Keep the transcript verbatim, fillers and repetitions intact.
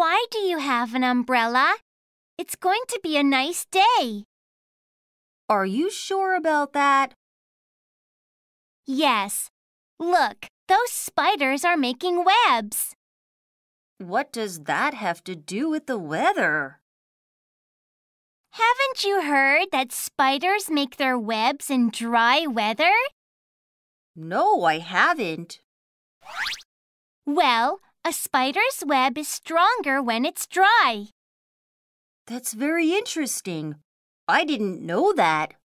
Why do you have an umbrella? It's going to be a nice day. Are you sure about that? Yes. Look, those spiders are making webs. What does that have to do with the weather? Haven't you heard that spiders make their webs in dry weather? No, I haven't. Well, a spider's web is stronger when it's dry. That's very interesting. I didn't know that.